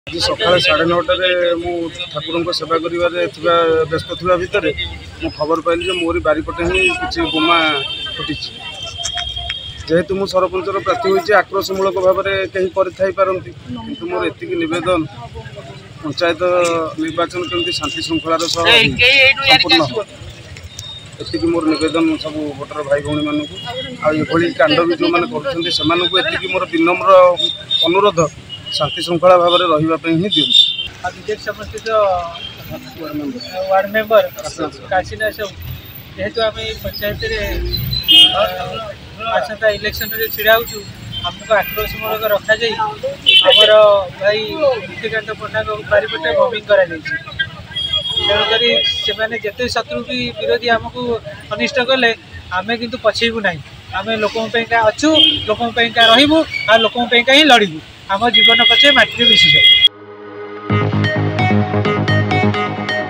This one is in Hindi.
आज सका 9:30 मु ठाकुर सेवा कर व्यस्त थी भितर मु खबर पाइली मोरी बारीपटे ही किसी बोमा फुटी जेहेतु मु सरपंचर प्रार्थी होती आक्रोशमूलक भाव में कहीं पारती कि मोर एति नवेदन पंचायत निर्वाचन केमती शांति श्रृंखलार संपूर्ण एति मोर नवेदन सब भोटर भाई भौणी मानक आई कांड भी जो मैंने कर मोर विनम्र अनुरोध शांति श्रृंखला भाव में रही ही दिखा विजेट समस्थित वार्ड मेंबर काशीना सब जेहेतु आम पंचायत आसता इलेक्शन ढड़ा होमको आक्रोशमूलक रखा आमर भाई मुक्तिकांत पंडा बारीपटे बॉम्बिंग कर तेणुक जिते शत्रु भी विरोधी आमको अनिष्ट कले आमे किंतु पछेबू ना आम लोकों अच्छू लोकों रही आ लोकों ही लड़ू आम जीवन पचे माटी मिशिज।